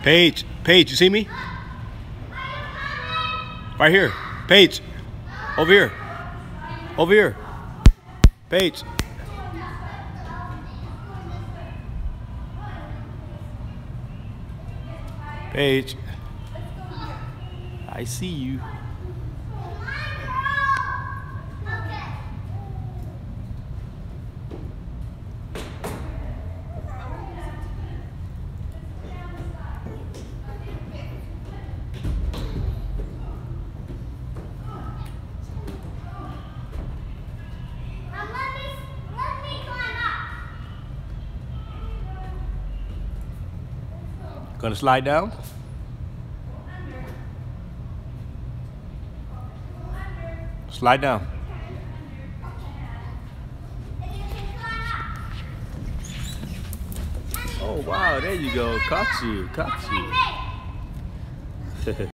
Paige, Paige, you see me? Right here. Paige. Over here. Over here. Paige. Paige. I see you. Gonna slide down? Slide down. Oh wow, there you go. Caught you.